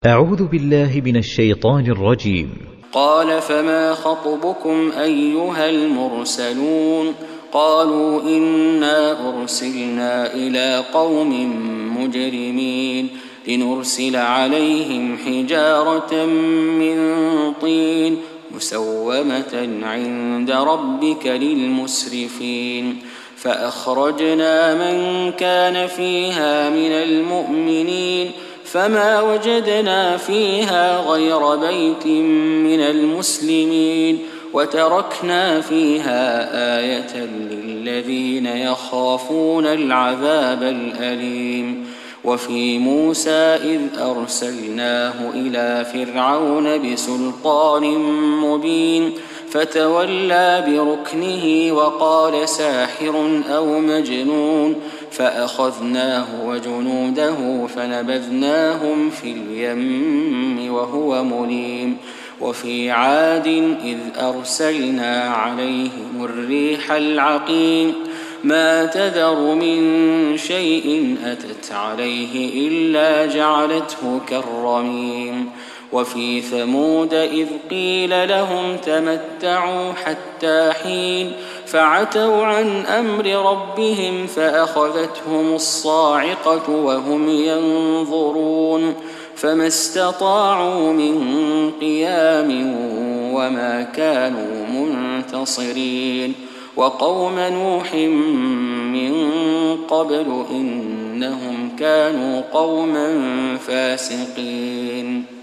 أعوذ بالله من الشيطان الرجيم. قال فما خطبكم أيها المرسلون قالوا إنا أرسلنا إلى قوم مجرمين لنرسل عليهم حجارة من طين مسومة عند ربك للمسرفين فأخرجنا من كان فيها من المؤمنين فما وجدنا فيها غير بيت من المسلمين وتركنا فيها آية للذين يخافون العذاب الأليم. وفي موسى إذ أرسلناه إلى فرعون بسلطان مبين فتولى بركنه وقال ساحر أو مجنون فأخذناه وجنوده فنبذناهم في اليم وهو مليم. وفي عاد إذ أرسلنا عليهم الريح العقيم ما تذر من شيء أتت عليه إلا جعلته كالرميم. وفي ثمود إذ قيل لهم تمتعوا حتى حين فعتوا عن أمر ربهم فأخذتهم الصاعقة وهم ينظرون فما استطاعوا من قيام وما كانوا منتصرين. وقوم نوح من قبل إنهم كانوا قوما فاسقين.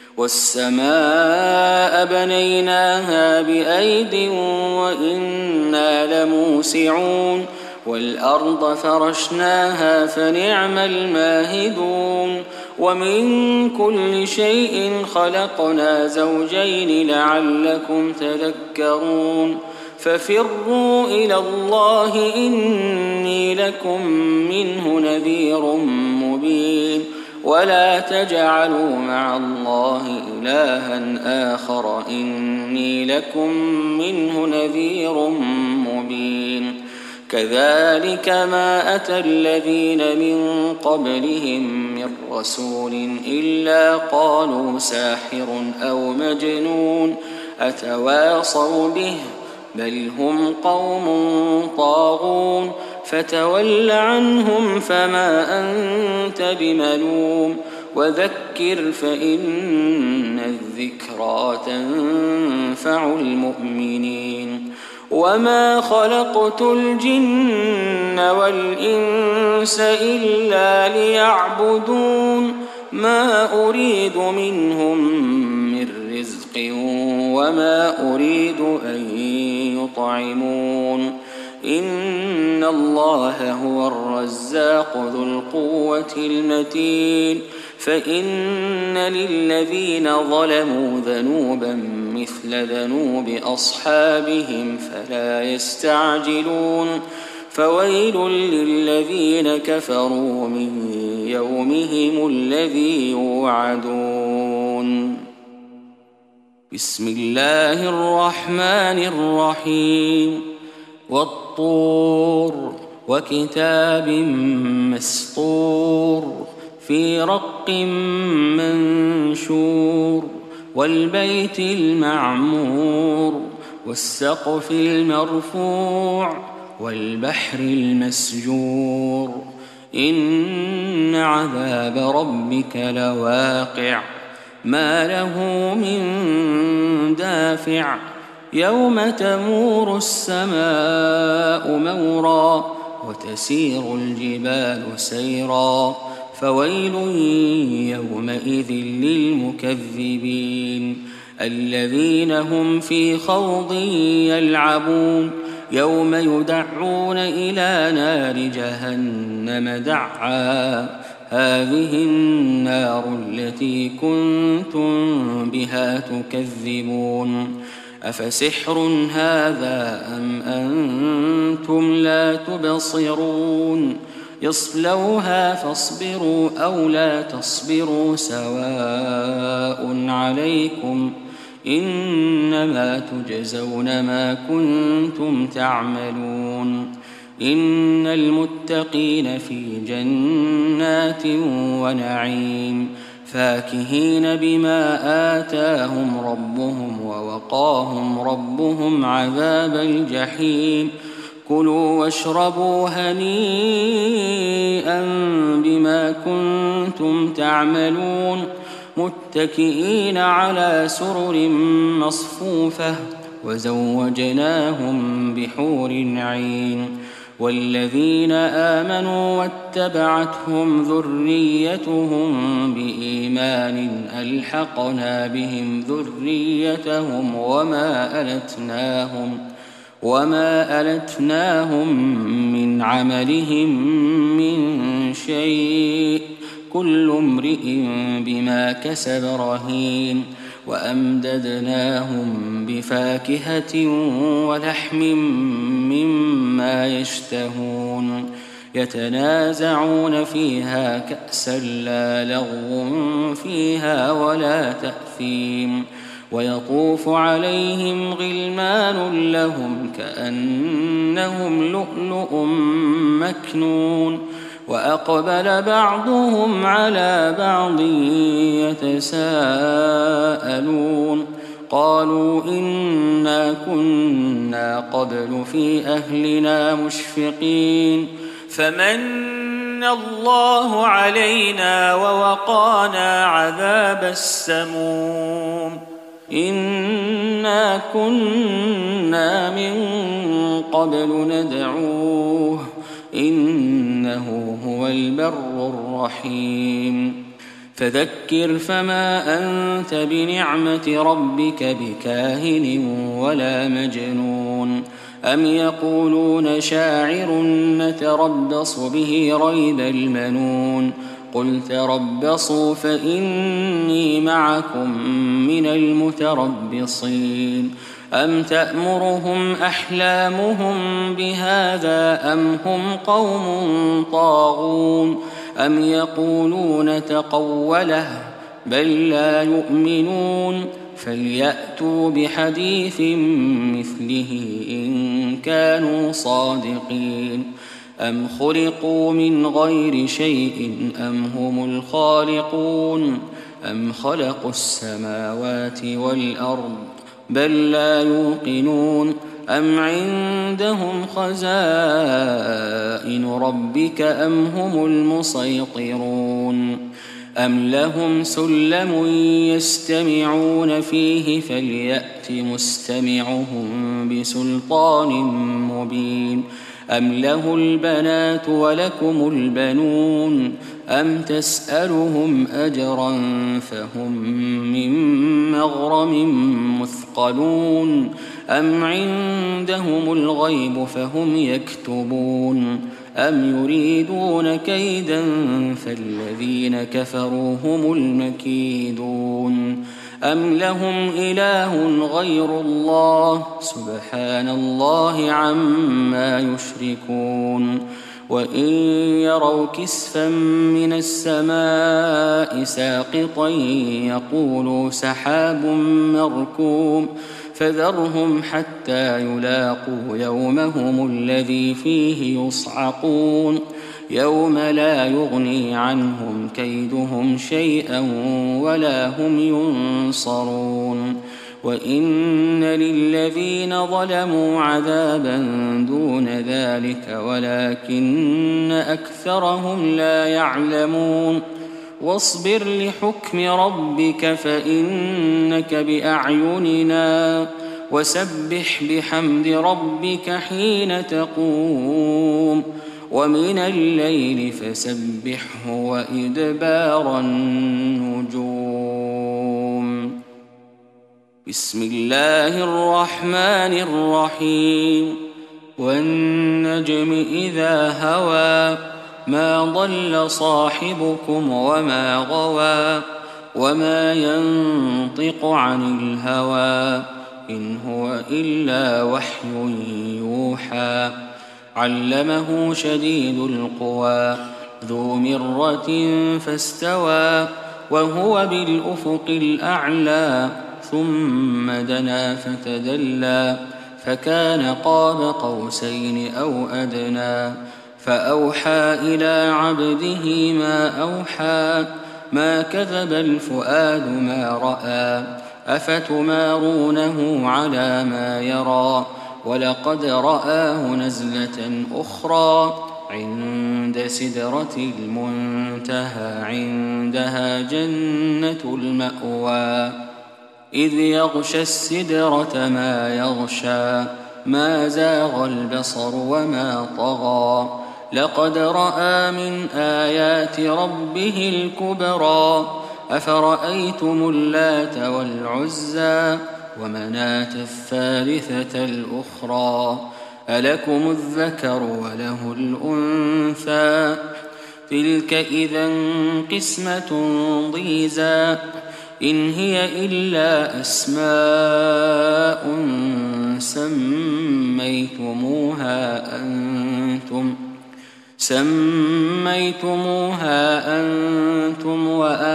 والسماء بنيناها بأيد وإنا لموسعون والأرض فرشناها فنعم الماهدون. ومن كل شيء خلقنا زوجين لعلكم تذكرون ففروا إلى الله إني لكم منه نذير مبين. ولا تجعلوا مع الله إلها آخر إني لكم منه نذير مبين. كذلك ما أتى الذين من قبلهم من رسول إلا قالوا ساحر أو مجنون أتواصوا به بل هم قوم طاغون فتول عنهم فما أنت بملوم وذكر فإن الذكرى تنفع المؤمنين. وما خلقت الجن والإنس إلا ليعبدون ما أريد منهم من رزق وما أريد أن يطعمون إن الله هو الرزاق ذو القوة المتين. فإن للذين ظلموا ذنوبا مثل ذنوب أصحابهم فلا يستعجلون فويل للذين كفروا من يومهم الذي يوعدون. بسم الله الرحمن الرحيم والطور وكتاب مسطور في رق منشور والبيت المعمور والسقف المرفوع والبحر المسجور إن عذاب ربك لواقع ما له من دافع يوم تمور السماء مورا وتسير الجبال سيرا فويل يومئذ للمكذبين الذين هم في خوض يلعبون يوم يدعون إلى نار جهنم دعا هذه النار التي كنتم بها تكذبون أفسحر هذا أم أنتم لا تبصرون يصلوها فاصبروا أو لا تصبروا سواء عليكم إنما تجزون ما كنتم تعملون إن المتقين في جنات ونعيم فاكهين بما آتاهم ربهم ووقاهم ربهم عذاب الجحيم كلوا واشربوا هنيئا بما كنتم تعملون متكئين على سرر مصفوفة وزوجناهم بحور عين والذين آمنوا واتبعتهم ذريتهم بإيمان ألحقنا بهم ذريتهم وما ألتناهم من عملهم من شيء كل امرئ بما كسب رهين وأمددناهم بفاكهة ولحم مما يشتهون يتنازعون فيها كأسا لا لغو فيها ولا تأثيم ويطوف عليهم غلمان لهم كأنهم لؤلؤ مكنون وأقبل بعضهم على بعض يتساءلون قالوا إنا كنا قبل في أهلنا مشفقين فمن الله علينا ووقانا عذاب السموم إنا كنا من قبل ندعوه إنه هو البر الرحيم فذكر فما أنت بنعمة ربك بكاهن ولا مجنون أم يقولون شاعر نتربص به ريب المنون قل تربصوا فإني معكم من المتربصين أم تأمرهم أحلامهم بهذا أم هم قوم طاغون أم يقولون تقوله بل لا يؤمنون فليأتوا بحديث مثله إن كانوا صادقين أم خلقوا من غير شيء أم هم الخالقون أم خلقوا السماوات والأرض بل لا يوقنون أم عندهم خزائن ربك أم هم المسيطرون أم لهم سلم يستمعون فيه فليأت مستمعهم بسلطان مبين أم له البنات ولكم البنون أم تسألهم أجرا فهم من مغرم مثقلون أم عندهم الغيب فهم يكتبون أم يريدون كيدا فالذين كفروا هم المكيدون أم لهم إله غير الله سبحان الله عما يشركون وإن يروا كسفا من السماء ساقطا يقولوا سحاب مركوم فذرهم حتى يلاقوا يومهم الذي فيه يصعقون يوم لا يغني عنهم كيدهم شيئا ولا هم ينصرون وإن للذين ظلموا عذابا دون ذلك ولكن أكثرهم لا يعلمون واصبر لحكم ربك فإنك بأعيننا وسبح بحمد ربك حين تقوم ومن الليل فسبحه وإدبار النجوم بسم الله الرحمن الرحيم والنجم إذا هوى ما ضل صاحبكم وما غوى وما ينطق عن الهوى إن هو إلا وحي يوحى علمه شديد القوى ذو مرة فاستوى وهو بالأفق الأعلى ثم دنا فتدلى فكان قاب قوسين أو أدنى فأوحى إلى عبده ما أوحى ما كذب الفؤاد ما رأى أفتمارونه على ما يرى ولقد رآه نزلة أخرى عند سدرة المنتهى عندها جنة المأوى إذ يغشى السدرة ما يغشى ما زاغ البصر وما طغى لقد رأى من آيات ربه الكبرى أفرأيتم اللات والعزى ومناة الثالثة الأخرى ألكم الذكر وله الأنثى تلك إذا قسمة ضيزى إن هي إلا أسماء سميتموها أنتم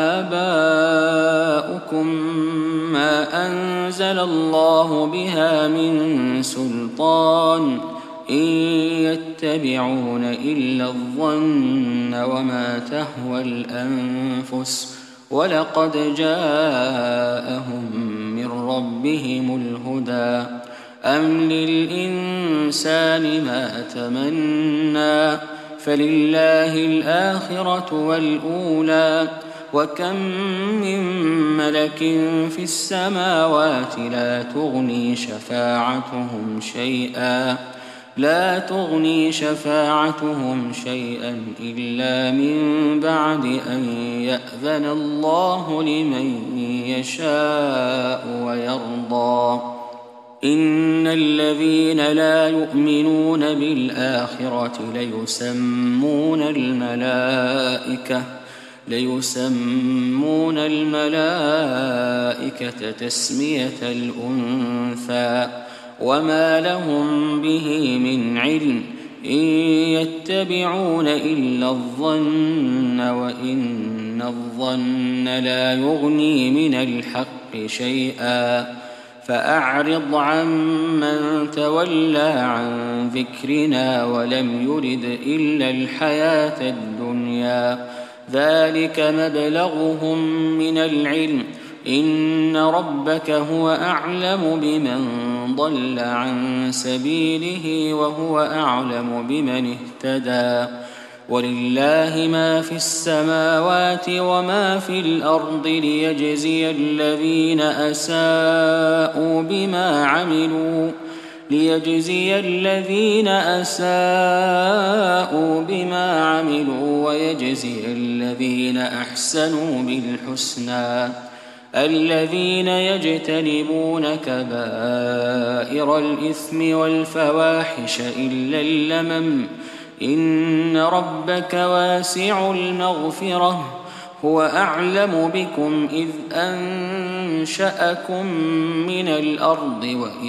وآباؤكم ما أنزل الله بها من سلطان إن يتبعون إلا الظن وما تهوى الأنفس ولقد جاءهم من ربهم الهدى أم للإنسان ما تمنى فلله الآخرة والأولى وكم من ملك في السماوات لا تغني شفاعتهم شيئا إلا من بعد أن يأذن الله لمن يشاء ويرضى إن الذين لا يؤمنون بالآخرة ليسمون الملائكة تسمية الأنثى وما لهم به من علم إن يتبعون إلا الظن وإن الظن لا يغني من الحق شيئا فأعرض عمن تولى عن ذكرنا ولم يرد إلا الحياة الدنيا ذلك مبلغهم من العلم إن ربك هو أعلم بمن ضل عن سبيله وهو أعلم بمن اهتدى ولله ما في السماوات وما في الأرض ليجزي الذين أساءوا بما عملوا ويجزي الذين أحسنوا بالحسنى الذين يجتنبون كبائر الإثم والفواحش إلا اللمم إن ربك واسع المغفرة هو أعلم بكم إذ أنشأكم من الأرض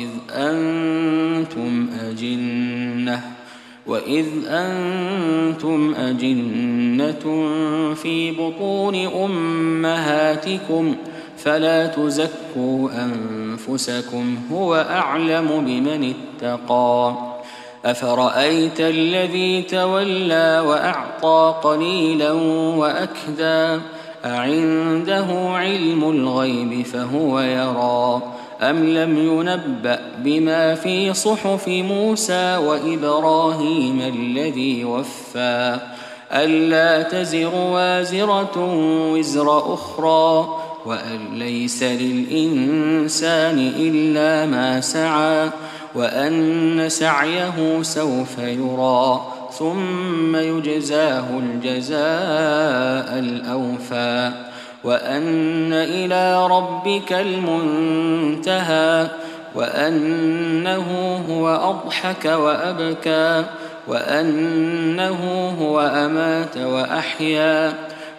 وإذ أنتم أجنة في بطون أمهاتكم فلا تزكوا أنفسكم هو أعلم بمن اتقى أفرأيت الذي تولى وأعطى قليلا وأكدى أعنده علم الغيب فهو يرى أم لم ينبأ بما في صحف موسى وإبراهيم الذي وفى ألا تزر وازرة وزر أخرى وأن ليس للإنسان إلا ما سعى وأن سعيه سوف يرى ثم يجزاه الجزاء الأوفى وأن إلى ربك المنتهى وأنه هو أضحك وأبكى وأنه هو أمات وأحيا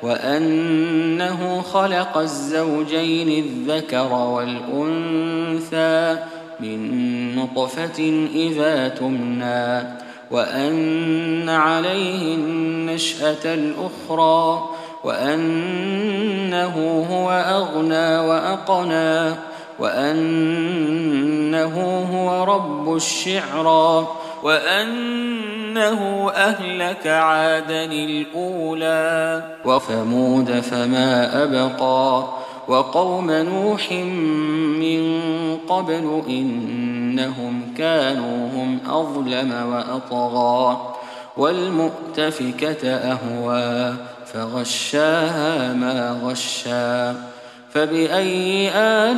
وأنه خلق الزوجين الذكر والأنثى من نطفة إذا تمنى وأن عليه النشأة الأخرى وأنه هو أغنى وأقنى وأنه هو رب الشعرى وأنه أهلك عادا الأولى وثمود فما أبقى وقوم نوح من قبل إنهم كانوا هم أظلم وأطغى والمؤتفكة أهوى فغشاها ما غشا فبأي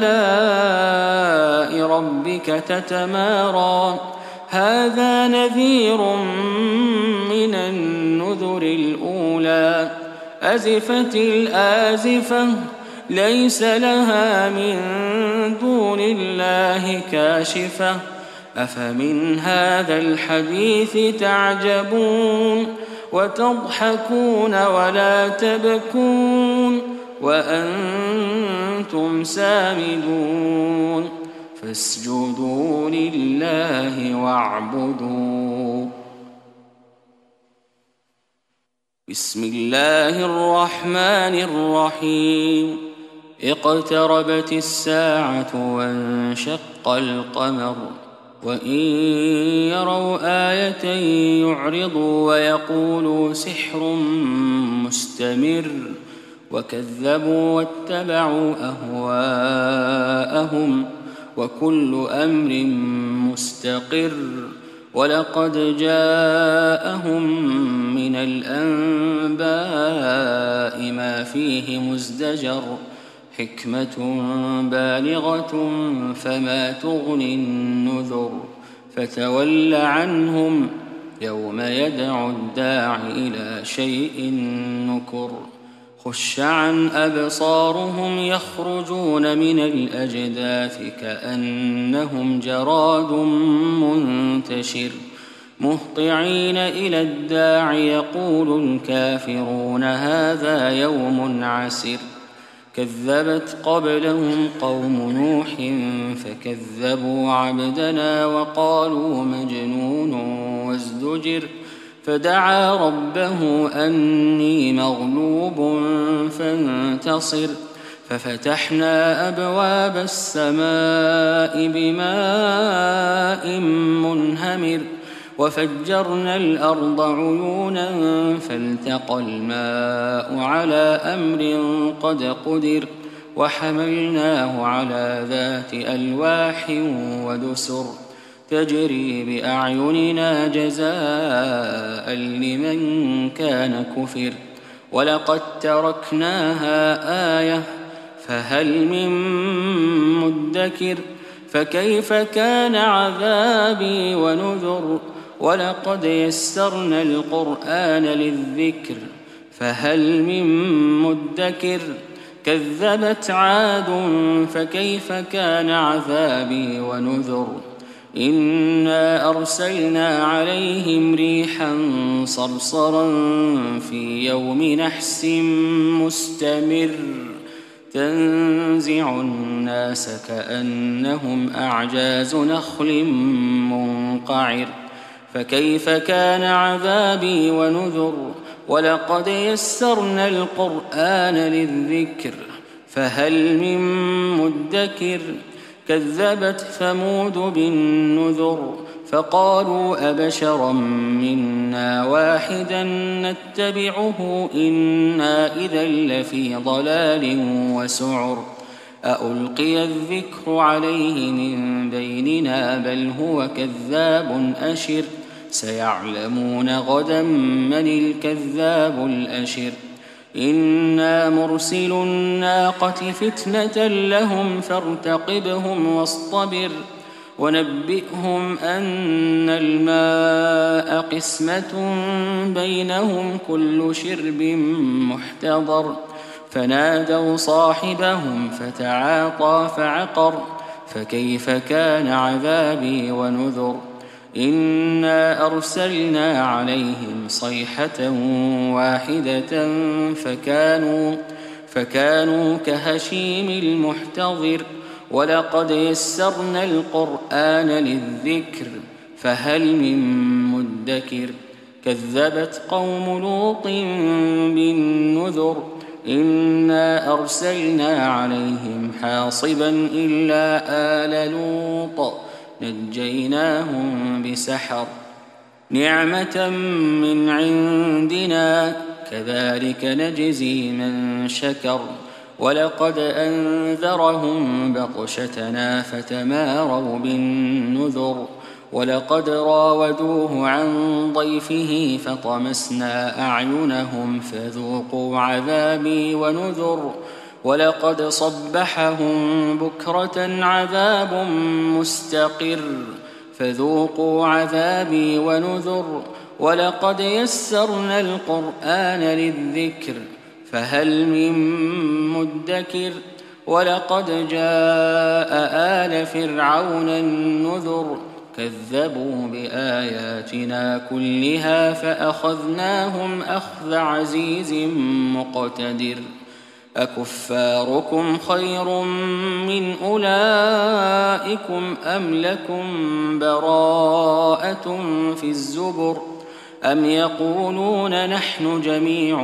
آلاء ربك تتمارى هذا نذير من النذر الأولى أزفت الآزفة ليس لها من دون الله كاشفة أفمن هذا الحديث تعجبون وتضحكون ولا تبكون وأنتم سامدون فاسجدوا لله واعبدوا. بسم الله الرحمن الرحيم اقتربت الساعة وانشق القمر وإن يروا آية يعرضوا ويقولوا سحر مستمر وكذبوا واتبعوا أهواءهم وكل أمر مستقر ولقد جاءهم من الأنباء ما فيه مزدجر حكمة بالغة فما تغني النذر فتول عنهم يوم يدعو الداع إلى شيء نكر خش عن أبصارهم يخرجون من الأجداث كأنهم جراد منتشر مهطعين إلى الداع يقول الكافرون هذا يوم عسر كذبت قبلهم قوم نوح فكذبوا عبدنا وقالوا مجنون وازدجر فدعا ربه أني مغلوب فانتصر ففتحنا أبواب السماء بماء منهمر وفجرنا الأرض عيونا فالتقى الماء على أمر قد قدر وحملناه على ذات ألواح ودسر تجري بأعيننا جزاء لمن كان كفر ولقد تركناها آية فهل من مدكر فكيف كان عذابي ونذر ولقد يسرنا القرآن للذكر فهل من مدكر كذبت عاد فكيف كان عذابي ونذر إنا أرسلنا عليهم ريحا صرصرا في يوم نحس مستمر تنزع الناس كأنهم أعجاز نخل منقعر فكيف كان عذابي ونذر ولقد يسرنا القرآن للذكر فهل من مدكر كذبت ثمود بالنذر فقالوا أبشرا منا واحدا نتبعه إنا إذا لفي ضلال وسعر أألقي الذكر عليه من بيننا بل هو كذاب أشر سيعلمون غدا من الكذاب الأشر إنا مرسل الناقة فتنة لهم فارتقبهم واصطبر ونبئهم أن الماء قسمة بينهم كل شرب محتضر فنادوا صاحبهم فتعاطى فعقر فكيف كان عذابي ونذر إنا أرسلنا عليهم صيحة واحدة فكانوا كهشيم المحتضر ولقد يسرنا القرآن للذكر فهل من مدكر كذبت قوم لوط بالنذر إنا أرسلنا عليهم حاصبا إلا آل لوط نجيناهم بسحر نعمة من عندنا كذلك نجزي من شكر ولقد أنذرهم بطشتنا فتماروا بالنذر ولقد راودوه عن ضيفه فطمسنا أعينهم فذوقوا عذابي ونذر ولقد صبحهم بكرة عذاب مستقر فذوقوا عذابي ونذر ولقد يسرنا القرآن للذكر فهل من مدكر ولقد جاء آل فرعون النذر كذبوا بآياتنا كلها فأخذناهم أخذ عزيز مقتدر أكفاركم خير من أولئكم أم لكم براءة في الزبر أم يقولون نحن جميع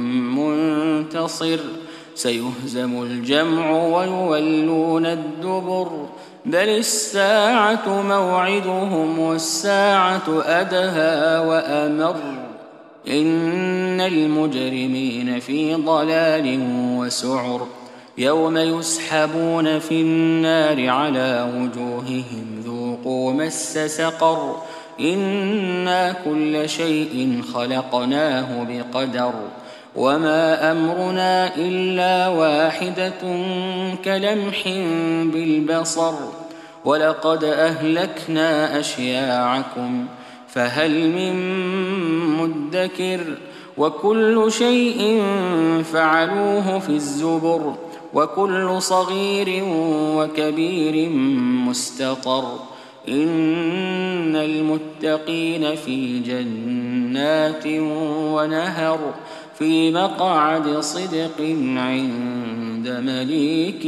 منتصر سيهزم الجمع ويولون الدبر بل الساعة موعدهم والساعة أدهى وأمر إن المجرمين في ضلال وسعر يوم يسحبون في النار على وجوههم ذوقوا مس سقر إنا كل شيء خلقناه بقدر وما أمرنا إلا واحدة كلمح بالبصر ولقد أهلكنا أشياعكم فهل من مدكر وكل شيء فعلوه في الزبر وكل صغير وكبير مستطر إن المتقين في جنات ونهر في مقعد صدق عند مليك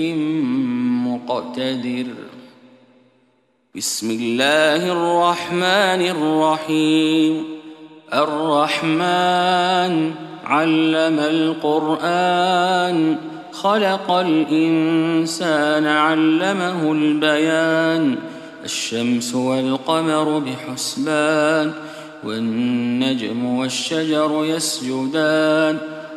مقتدر بسم الله الرحمن الرحيم الرحمن علم القرآن خلق الإنسان علمه البيان الشمس والقمر بحسبان والنجم والشجر يسجدان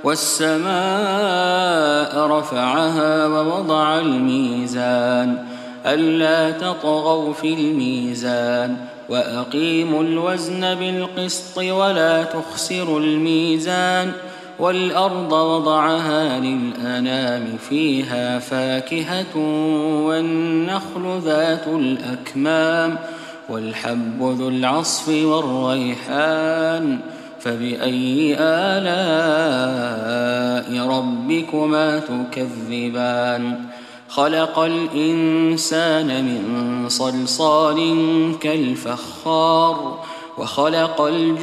والسماء رفعها ووضع الميزان ألا تطغوا في الميزان وأقيموا الوزن بالقسط ولا تخسروا الميزان والأرض وضعها للأنام فيها فاكهة والنخل ذات الأكمام والحب ذو العصف والريحان فبأي آلاء ربكما تكذبان خلق الإنسان من صلصال كالفخار وخلق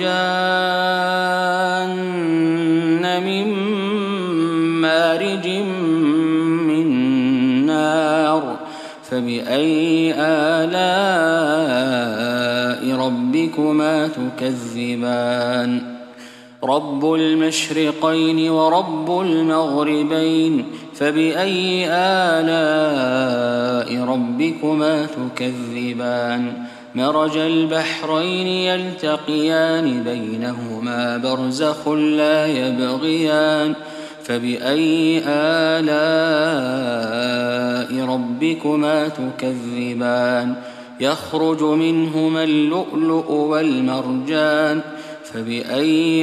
الجان من مارج من نار فبأي آلاء ربكما تكذبان رب المشرقين ورب المغربين فبأي آلاء ربكما تكذبان مرج البحرين يلتقيان بينهما برزخ لا يبغيان فبأي آلاء ربكما تكذبان يخرج منهما اللؤلؤ والمرجان فبأي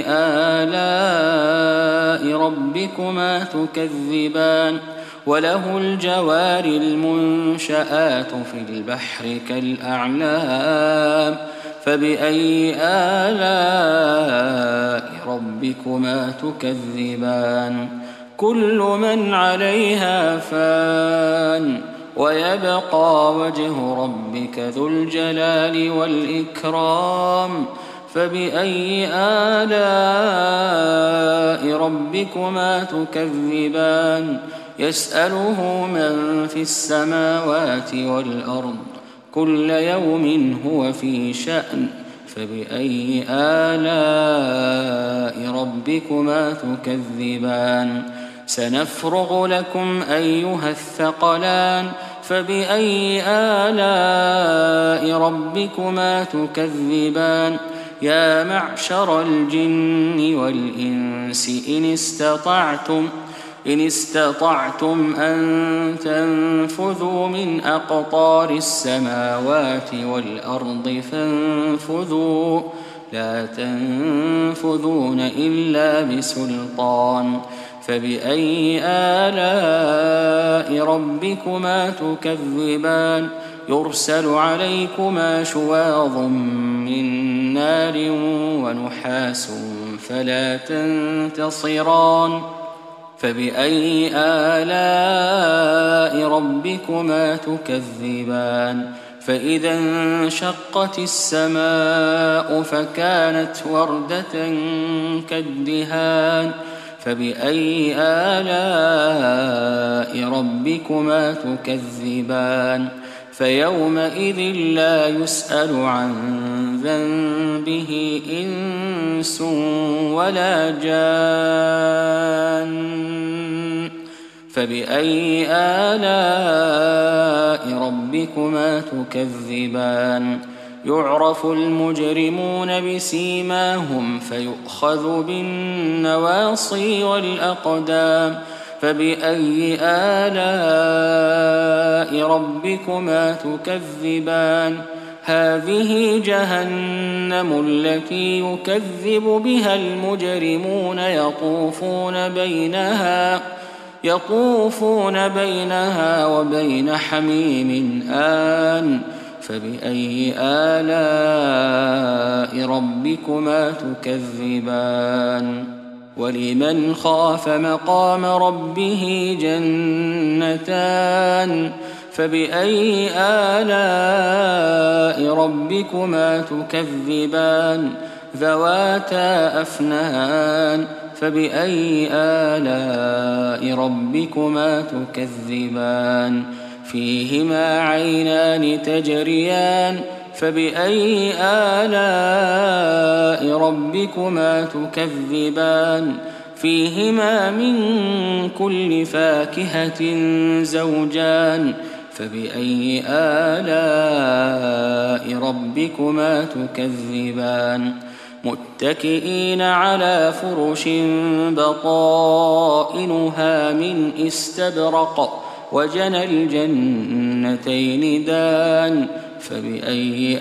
آلاء ربكما تكذبان وله الجوار المنشآت في البحر كالأعلام فبأي آلاء ربكما تكذبان كل من عليها فان ويبقى وجه ربك ذو الجلال والإكرام فبأي آلاء ربكما تكذبان يسأله من في السماوات والأرض كل يوم هو في شأن فبأي آلاء ربكما تكذبان سنفرغ لكم أيها الثقلان فبأي آلاء ربكما تكذبان يا معشر الجن والإنس إن استطعتم أن تنفذوا من أقطار السماوات والأرض فانفذوا لا تنفذون إلا بسلطان فبأي آلاء ربكما تكذبان يرسل عليكما شواظ من نار ونحاس فلا تنتصران فبأي آلاء ربكما تكذبان فإذا انشقت السماء فكانت وردة كالدهان فبأي آلاء ربكما تكذبان فيومئذ لا يسأل عن ذنبه إنس ولا جان فبأي آلاء ربكما تكذبان يعرف المجرمون بسيماهم فيؤخذ بالنواصي والأقدام فبأي آلاء ربكما تكذبان هذه جهنم التي يكذب بها المجرمون يطوفون بينها وبين حميم آن فبأي آلاء ربكما تكذبان ولمن خاف مقام ربه جنتان فبأي آلاء ربكما تكذبان ذواتا أفنان فبأي آلاء ربكما تكذبان فيهما عينان تجريان فبأي آلاء ربكما تكذبان فيهما من كل فاكهة زوجان فبأي آلاء ربكما تكذبان متكئين على فرش بطائنها من استبرق وجنى الجنتين دان فبأي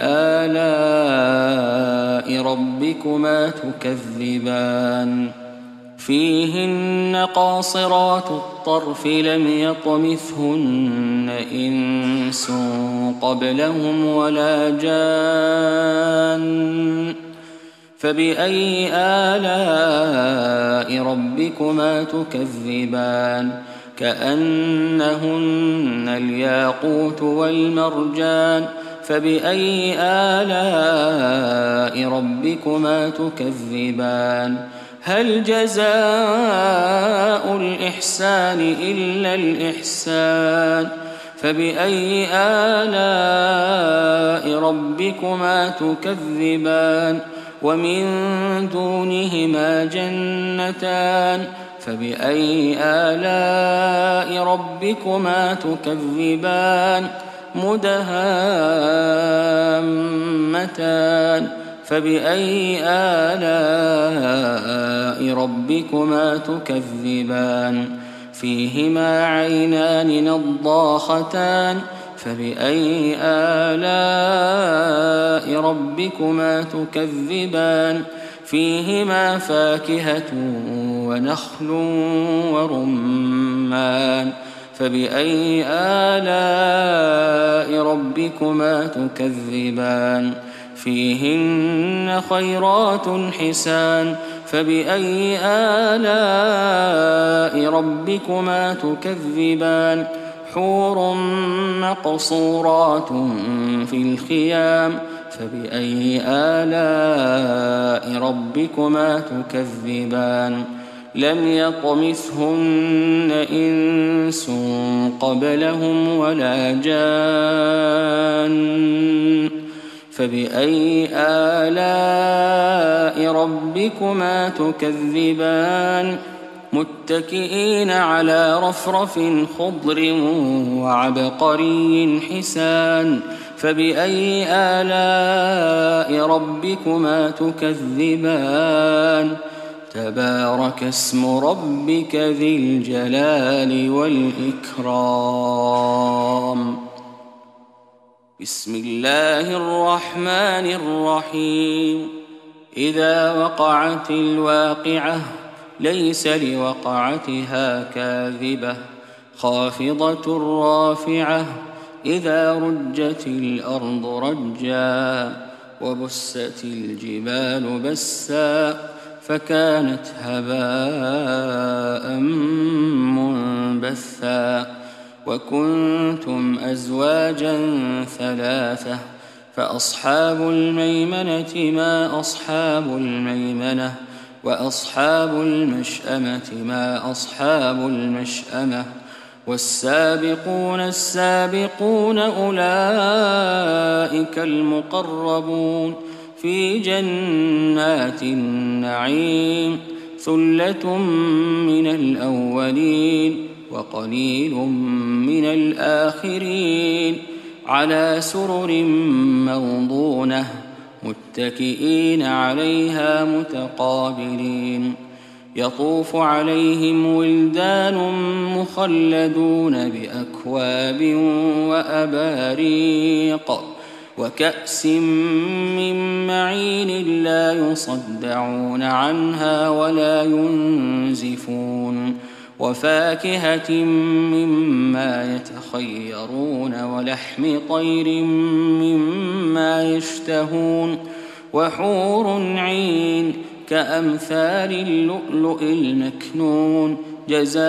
آلاء ربكما تكذبان فيهن قاصرات الطرف لم يطمثهن إنس قبلهم ولا جان فبأي آلاء ربكما تكذبان كأنهن الياقوت والمرجان فبأي آلاء ربكما تكذبان هل جزاء الإحسان إلا الإحسان فبأي آلاء ربكما تكذبان ومن دونهما جنتان فبأي آلاء ربكما تكذبان مدهامتان فبأي آلاء ربكما تكذبان فيهما عينان نضاختان فبأي آلاء ربكما تكذبان فيهما فاكهة ونخل ورمان فبأي آلاء ربكما تكذبان فيهن خيرات حسان فبأي آلاء ربكما تكذبان حور مقصورات في الخيام فبأي آلاء ربكما تكذبان لم يطمثهن إنس قبلهم ولا جان فبأي آلاء ربكما تكذبان متكئين على رفرف خضر وعبقري حسان فبأي آلاء ربكما تكذبان تبارك اسم ربك ذي الجلال والإكرام بسم الله الرحمن الرحيم إذا وقعت الواقعة ليس لوقعتها كاذبة خافضة رافعة إذا رجت الأرض رجا وبست الجبال بسا فكانت هباء منبثا وكنتم أزواجا ثلاثة فأصحاب الميمنة ما أصحاب الميمنة وأصحاب المشأمة ما أصحاب المشأمة والسابقون السابقون أولئك المقربون في جنات النعيم ثلة من الأولين وقليل من الآخرين على سرر موضونة متكئين عليها متقابلين يطوف عليهم ولدان مخلدون بأكواب وأباريق وكأس من معين لا يصدعون عنها ولا ينزفون وفاكهة مما يتخيرون ولحم طير مما يشتهون وحور عين كأمثال اللؤلؤ المكنون جزاء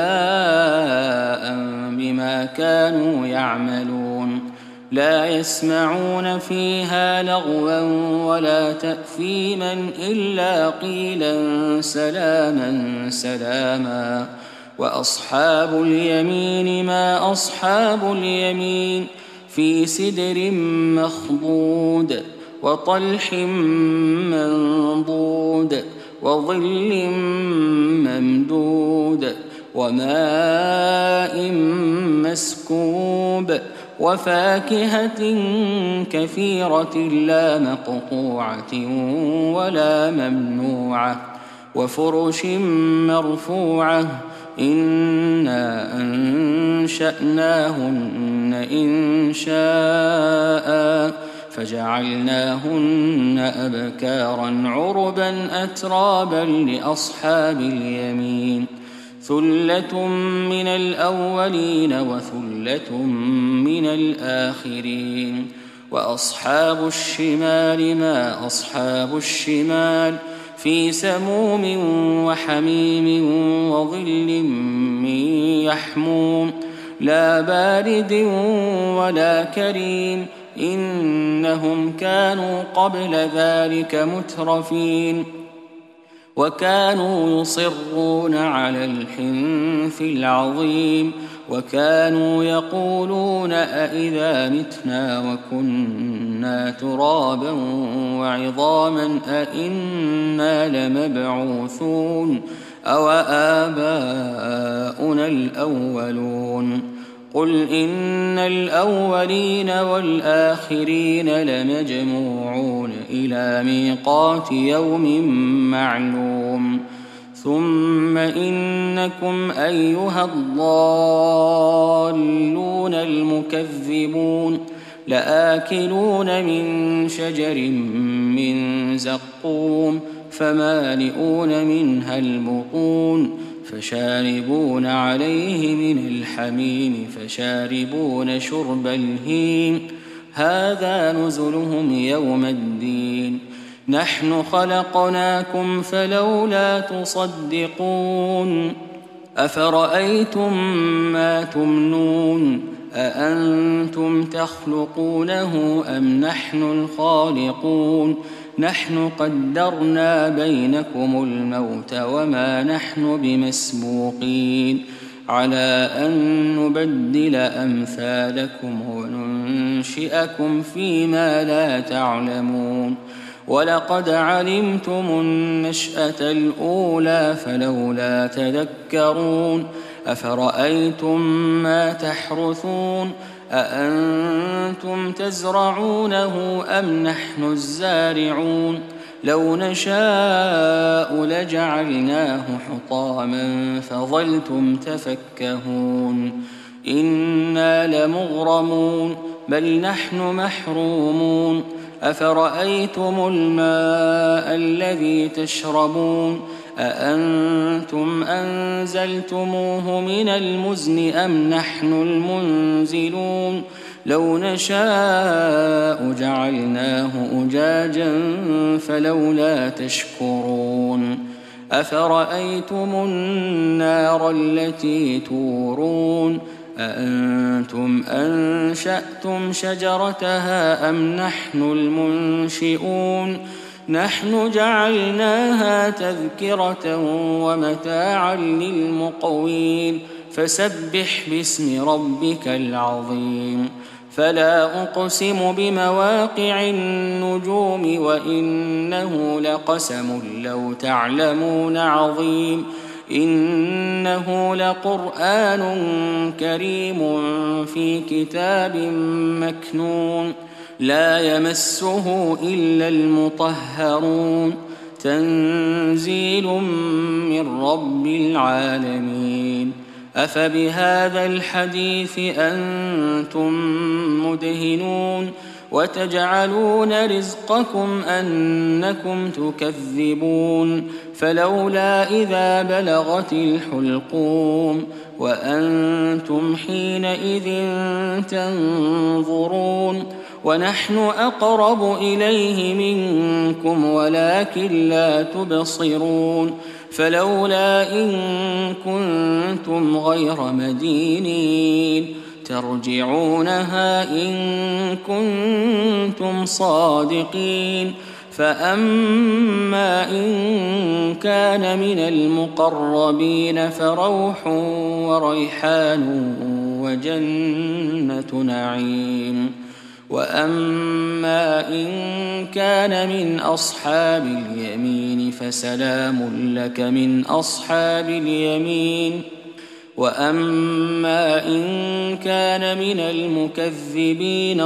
بما كانوا يعملون لا يسمعون فيها لغوا ولا تأثيما إلا قيلا سلاما سلاما وأصحاب اليمين ما أصحاب اليمين في سدر مخضود وطلح منضود وظل ممدود وماء مسكوب وفاكهة كثيرة لا مقطوعة ولا ممنوعة وفرش مرفوعة إنا أنشأناهن إنشاء فجعلناهن أبكارا عربا أترابا لأصحاب اليمين ثلة من الأولين وثلة من الآخرين وأصحاب الشمال ما أصحاب الشمال في سموم وحميم وظل من يحموم لا بارد ولا كريم إنهم كانوا قبل ذلك مترفين وكانوا يصرون على الحنث العظيم وكانوا يقولون أئذا متنا وكنا ترابا وعظاما أئنا لمبعوثون أو آباؤنا الأولون قل إن الأولين والآخرين لمجموعون إلى ميقات يوم معلوم ثم إنكم أيها الضالون المكذبون لآكلون من شجر من زقوم فمالئون منها البطون فشاربون عليه من الحميم فشاربون شرب الهيم هذا نزلهم يوم الدين نحن خلقناكم فلولا تصدقون أفرأيتم ما تمنون أأنتم تخلقونه أم نحن الخالقون نحن قدرنا بينكم الموت وما نحن بمسبوقين على أن نبدل أمثالكم وننشئكم فيما لا تعلمون ولقد علمتم النشأة الأولى فلولا تذكرون أفرأيتم ما تحرثون أأنتم تزرعونه أم نحن الزارعون لو نشاء لجعلناه حطاما فظلتم تفكهون إنا لمغرمون بل نحن محرومون أفرأيتم الماء الذي تشربون أأنتم أنزلتموه من المزن أم نحن المنزلون لو نشاء جعلناه أجاجا فلولا تشكرون أفرأيتم النار التي تورون أأنتم أنشأتم شجرتها أم نحن المنشئون نحن جعلناها تذكرة ومتاعا للمقوين فسبح باسم ربك العظيم فلا أقسم بمواقع النجوم وإنه لقسم لو تعلمون عظيم إنه لقرآن كريم في كتاب مكنون لا يمسه إلا المطهرون تنزيل من رب العالمين أفبهذا الحديث أنتم مدهنون وتجعلون رزقكم أنكم تكذبون فلولا إذا بلغت الحلقوم وأنتم حينئذ تنظرون ونحن أقرب إليه منكم ولكن لا تبصرون فلولا إن كنتم غير مدينين ترجعونها إن كنتم صادقين فأما إن كان من المقربين فروح وريحان وجنة نعيم وأما إن كان من أصحاب اليمين فسلام لك من أصحاب اليمين وأما إن كان من المكذبين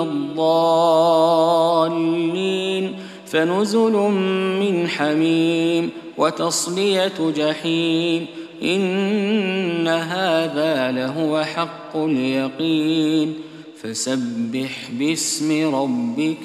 الضالين فنزل من حميم وتصلية جحيم إن هذا لهو حق اليقين فسبح باسم ربك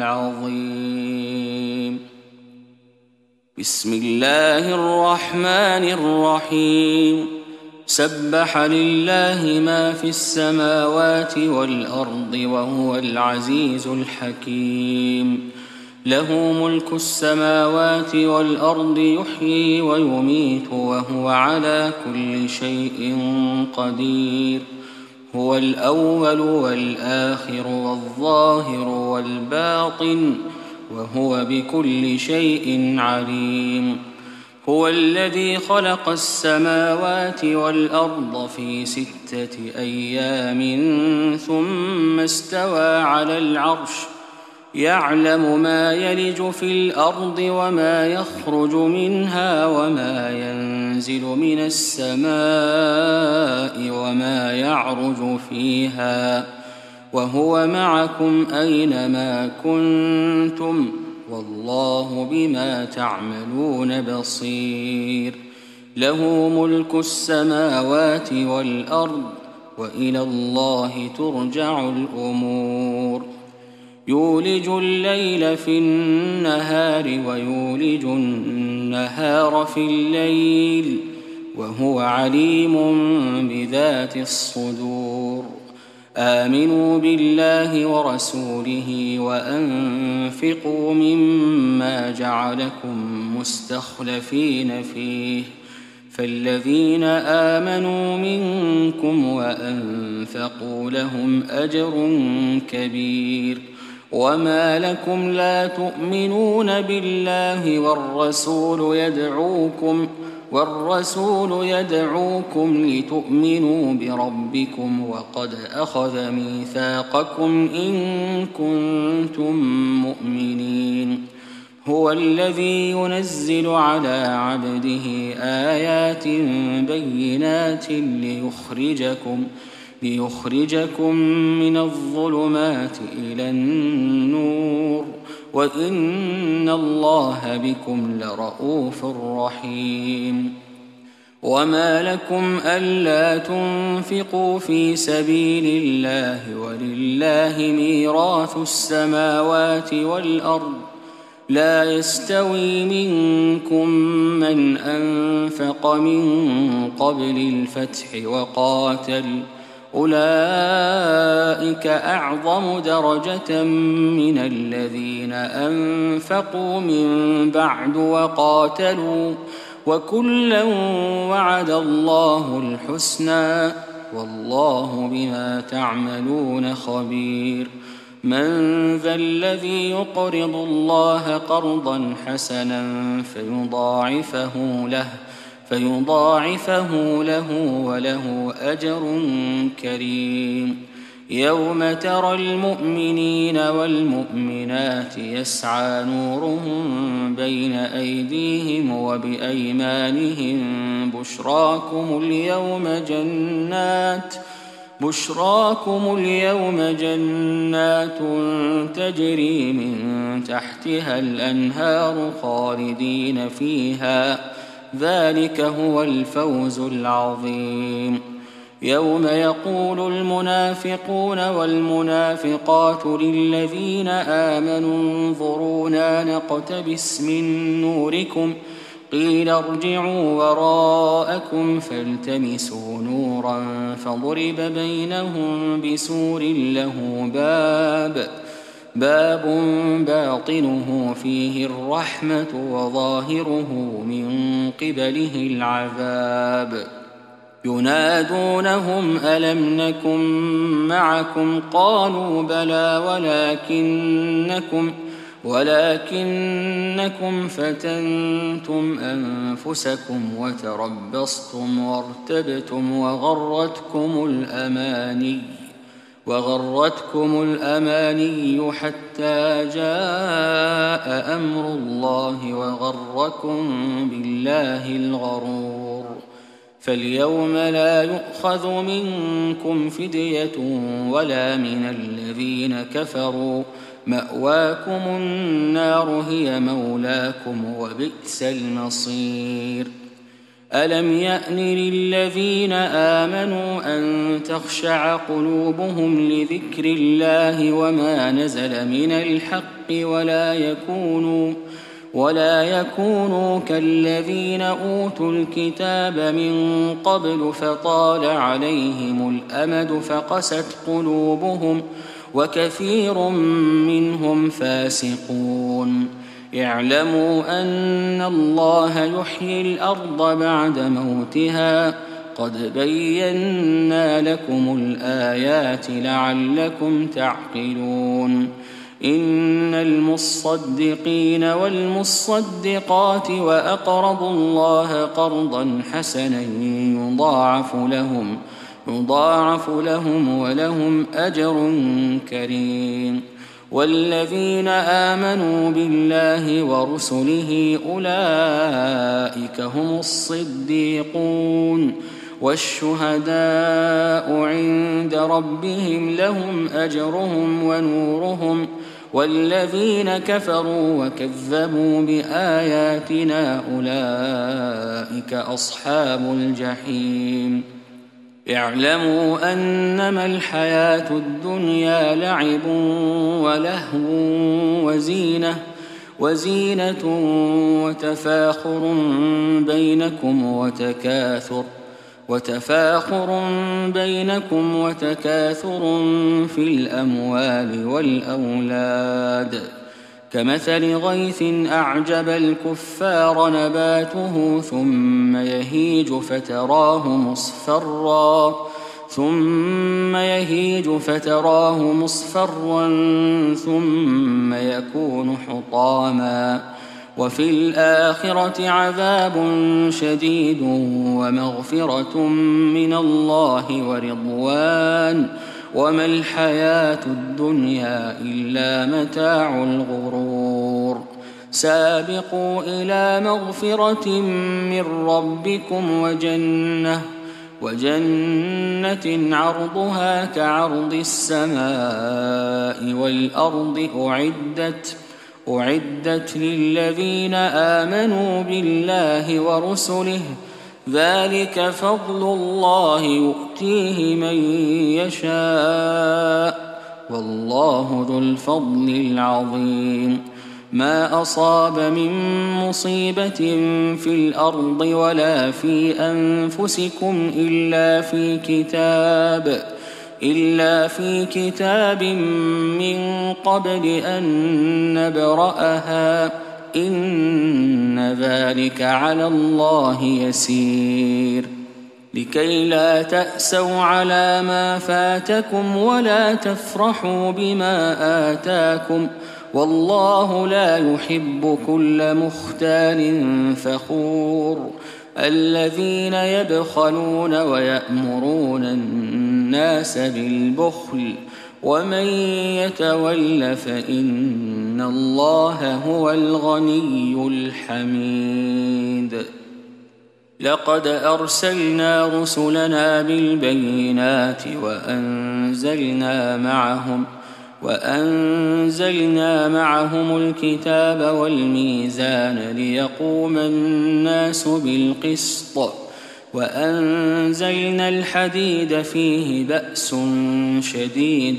العظيم بسم الله الرحمن الرحيم سبح لله ما في السماوات والأرض وهو العزيز الحكيم له ملك السماوات والأرض يحيي ويميت وهو على كل شيء قدير هو الأول والآخر والظاهر والباطن وهو بكل شيء عليم هو الذي خلق السماوات والأرض في 6 أيام ثم استوى على العرش يعلم ما يلج في الأرض وما يخرج منها وما ينزل من السماء وما يعرج فيها وهو معكم أينما كنتم والله بما تعملون بصير له ملك السماوات والأرض وإلى الله ترجع الأمور يولج الليل في النهار ويولج النهار في الليل وهو عليم بذات الصدور آمنوا بالله ورسوله وأنفقوا مما جعلكم مستخلفين فيه فالذين آمنوا منكم وأنفقوا لهم أجر كبير وما لكم لا تؤمنون بالله والرسول يدعوكم لتؤمنوا بربكم وقد أخذ ميثاقكم إن كنتم مؤمنين هو الذي ينزل على عبده آيات بينات ليخرجكم من الظلمات إلى النور وإن الله بكم لرءوف رحيم. وما لكم ألا تنفقوا في سبيل الله ولله ميراث السماوات والأرض لا يستوي منكم من أنفق من قبل الفتح وقاتل أولئك أعظم درجة من الذين أنفقوا من بعد وقاتلوا وكلا وعد الله الحسنى والله بما تعملون خبير. من ذا الذي يقرض الله قرضا حسنا فيضاعفه له وله أجر كريم. يوم ترى المؤمنين والمؤمنات يسعى نورهم بين أيديهم وبأيمانهم بشراكم اليوم جنات تجري من تحتها الأنهار خالدين فيها ذلك هو الفوز العظيم. يوم يقول المنافقون والمنافقات للذين آمنوا انظرونا نقتبس من نوركم قيل ارجعوا وراءكم فالتمسوا نورا فضرب بينهم بسور له باب باطنه فيه الرحمة وظاهره من قبله العذاب. ينادونهم ألم نكن معكم قالوا بلى ولكنكم فتنتم أنفسكم وتربصتم وارتبتم وغرتكم الأماني حتى جاء أمر الله وغركم بالله الغرور. فاليوم لا يؤخذ منكم فدية ولا من الذين كفروا مأواكم النار هي مولاكم وبئس المصير. ألم يأن للذين آمنوا أن تخشع قلوبهم لذكر الله وما نزل من الحق ولا يكونوا كالذين أوتوا الكتاب من قبل فطال عليهم الأمد فقست قلوبهم وكثير منهم فاسقون. اعلموا أن الله يحيي الأرض بعد موتها قد بينا لكم الآيات لعلكم تعقلون. إن المصدقين والمصدقات وأقرضوا الله قرضا حسنا يضاعف لهم ولهم أجر كريم. والذين آمنوا بالله ورسله أولئك هم الصديقون والشهداء عند ربهم لهم أجرهم ونورهم. والذين كفروا وكذبوا بآياتنا أولئك أصحاب الجحيم. اعلموا أنما الحياة الدنيا لعب ولهو وزينة وتفاخر بينكم وتكاثر في الأموال والأولاد كمثل غيث أعجب الكفار نباته ثم يهيج فتراه مصفرا ثم يكون حطاما وفي الآخرة عذاب شديد ومغفرة من الله ورضوان وما الحياة الدنيا إلا متاع الغرور. سابقوا إلى مغفرة من ربكم وجنة عرضها كعرض السماء والأرض أعدت للذين آمنوا بالله ورسله ذلك فضل الله يؤتيه من يشاء والله ذو الفضل العظيم ما أصاب من مصيبة في الأرض ولا في أنفسكم إلا في كتاب من قبل أن نبرأها إن ذلك على الله يسير لكي لا تأسوا على ما فاتكم ولا تفرحوا بما آتاكم والله لا يحب كل مختال فخور الذين يبخلون ويأمرون الناس بالبخل ومن يتول فإن الله هو الغني الحميد لقد أرسلنا رسلنا بالبينات وأنزلنا معهم الكتاب والميزان ليقوم الناس بالقسط وأنزلنا الحديد فيه بأس شديد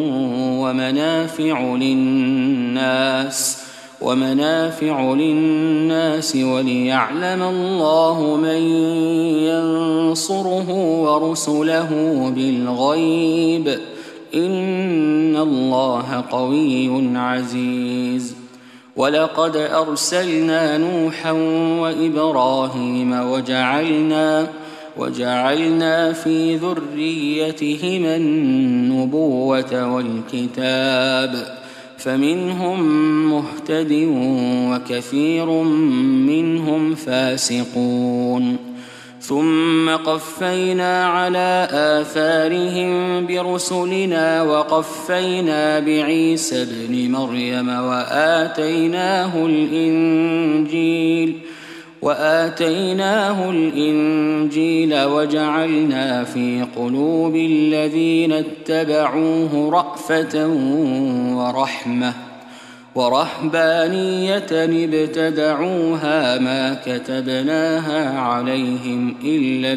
ومنافع للناس وليعلم الله من ينصره ورسله بالغيب إن الله قوي عزيز ولقد أرسلنا نوحا وإبراهيم وجعلنا في ذريتهما النبوة والكتاب فمنهم مهتد وكثير منهم فاسقون ثم قفينا على آثارهم برسلنا وقفينا بعيسى ابن مريم وآتيناه الإنجيل وجعلنا في قلوب الذين اتبعوه رأفة ورحمة ورهبانية ابتدعوها ما كتبناها عليهم إلا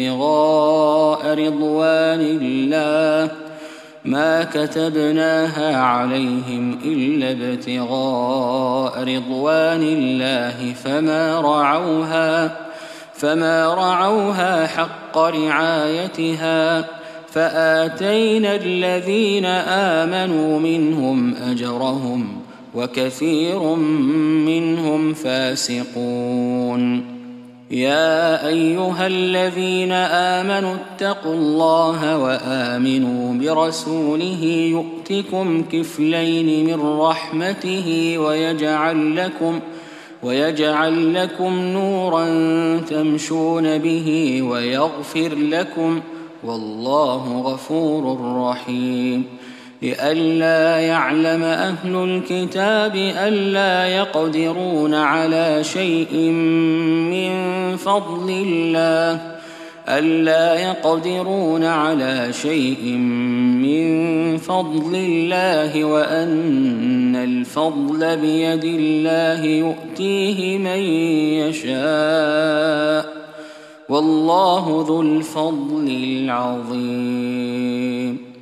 ابتغاء رضوان الله فما رعوها حق رعايتها فآتينا الذين آمنوا منهم أجرهم وكثير منهم فاسقون يا أيها الذين آمنوا اتقوا الله وآمنوا برسوله يؤتكم كفلين من رحمته ويجعل لكم نورا تمشون به ويغفر لكم والله غفور رحيم لئلا يعلم أهل الكتاب ألا يقدرون على شيء من فضل الله وأن الفضل بيد الله يؤتيه من يشاء والله ذو الفضل العظيم